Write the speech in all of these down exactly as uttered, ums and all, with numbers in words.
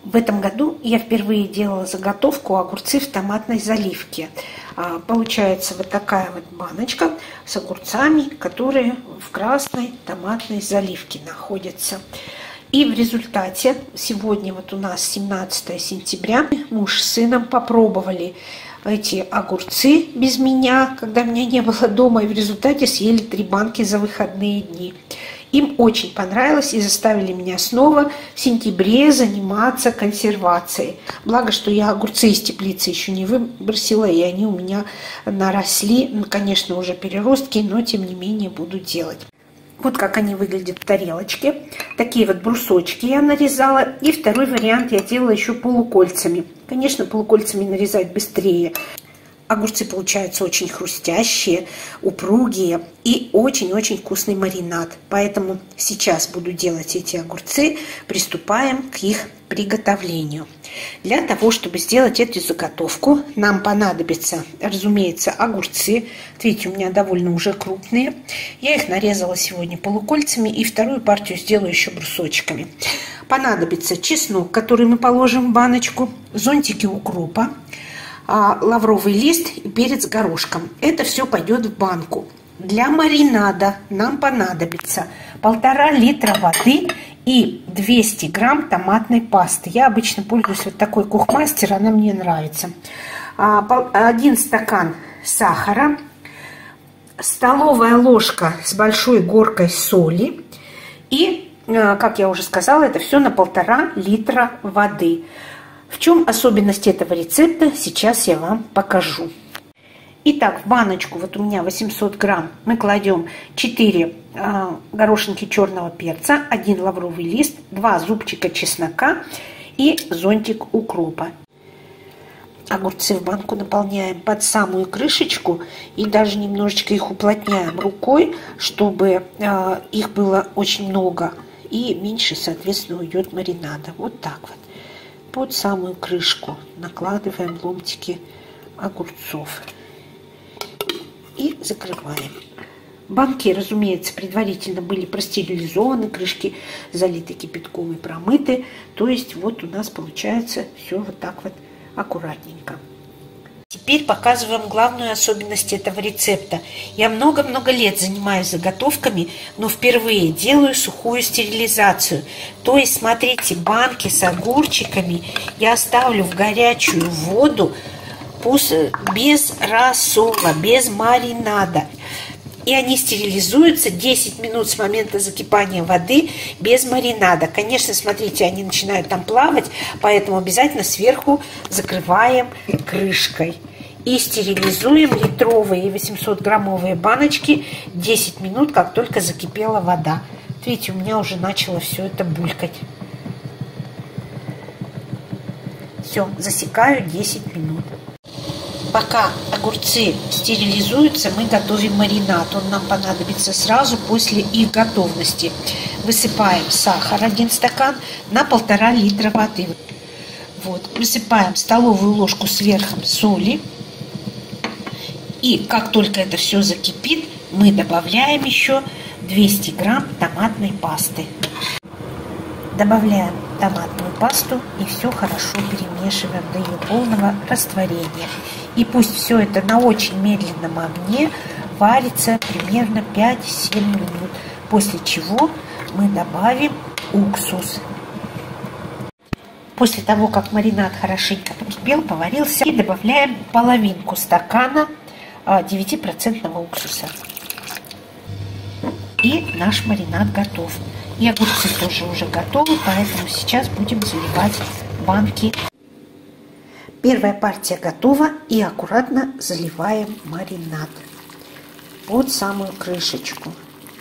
В этом году я впервые делала заготовку огурцы в томатной заливке. Получается вот такая вот баночка с огурцами, которые в красной томатной заливке находятся. И в результате сегодня вот у нас семнадцатое сентября, муж с сыном попробовали эти огурцы без меня, когда меня не было дома, и в результате съели три банки за выходные дни. Им очень понравилось и заставили меня снова в сентябре заниматься консервацией. Благо, что я огурцы из теплицы еще не выбросила, и они у меня наросли. Ну, конечно, уже переростки, но тем не менее буду делать. Вот как они выглядят в тарелочке. Такие вот брусочки я нарезала. И второй вариант я делала еще полукольцами. Конечно, полукольцами нарезать быстрее. Огурцы получаются очень хрустящие, упругие и очень-очень вкусный маринад. Поэтому сейчас буду делать эти огурцы. Приступаем к их приготовлению. Для того, чтобы сделать эту заготовку, нам понадобится, разумеется, огурцы. Видите, у меня довольно уже крупные. Я их нарезала сегодня полукольцами и вторую партию сделаю еще брусочками. Понадобится чеснок, который мы положим в баночку, зонтики укропа, лавровый лист и перец горошком. Это все пойдет в банку. Для маринада нам понадобится полтора литра воды и двести грамм томатной пасты. Я обычно пользуюсь вот такой Кухмастер, она мне нравится. Один стакан сахара, столовая ложка с большой горкой соли и, как я уже сказала, это все на полтора литра воды. В чем особенность этого рецепта, сейчас я вам покажу. Итак, в баночку, вот у меня восемьсот грамм, мы кладем четыре э, горошинки черного перца, один лавровый лист, два зубчика чеснока и зонтик укропа. Огурцы в банку наполняем под самую крышечку и даже немножечко их уплотняем рукой, чтобы э, их было очень много и меньше, соответственно, уйдет маринада. Вот так вот. Под самую крышку накладываем ломтики огурцов и закрываем. Банки, разумеется, предварительно были простерилизованы, крышки залиты кипятком и промыты. То есть вот у нас получается все вот так вот аккуратненько. Теперь показываем главную особенность этого рецепта. Я много-много лет занимаюсь заготовками, но впервые делаю сухую стерилизацию. То есть, смотрите, банки с огурчиками я ставлю в горячую воду без рассола, без маринада. И они стерилизуются десять минут с момента закипания воды без маринада. Конечно, смотрите, они начинают там плавать, поэтому обязательно сверху закрываем крышкой. И стерилизуем литровые и восьмисотграммовые баночки десять минут, как только закипела вода. Видите, у меня уже начало все это булькать. Все, засекаю десять минут. Пока огурцы стерилизуются, мы готовим маринад. Он нам понадобится сразу после их готовности. Высыпаем сахар один стакан на полтора литра воды. Вот. Высыпаем столовую ложку сверху соли. И как только это все закипит, мы добавляем еще двести грамм томатной пасты. Добавляем томатную пасту и все хорошо перемешиваем до ее полного растворения. И пусть все это на очень медленном огне варится примерно пять-семь минут, после чего мы добавим уксус. После того, как маринад хорошенько покипел, поварился, и добавляем половинку стакана девятипроцентного уксуса. И наш маринад готов. И огурцы тоже уже готовы, поэтому сейчас будем заливать банки. Первая партия готова, и аккуратно заливаем маринад под самую крышечку.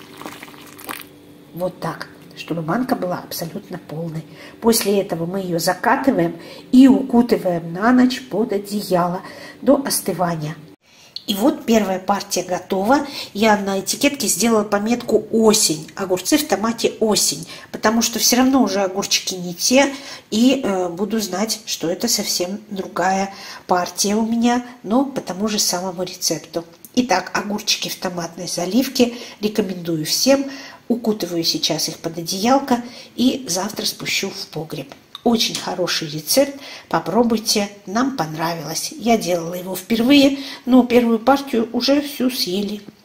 Вот так, чтобы банка была абсолютно полной. После этого мы ее закатываем и укутываем на ночь под одеяло до остывания. И вот первая партия готова. Я на этикетке сделала пометку «Осень». Огурцы в томате «Осень». Потому что все равно уже огурчики не те. И э, буду знать, что это совсем другая партия у меня. Но по тому же самому рецепту. Итак, огурчики в томатной заливке. Рекомендую всем. Укутываю сейчас их под одеялко. И завтра спущу в погреб. Очень хороший рецепт, попробуйте, нам понравилось. Я делала его впервые, но первую партию уже всю съели.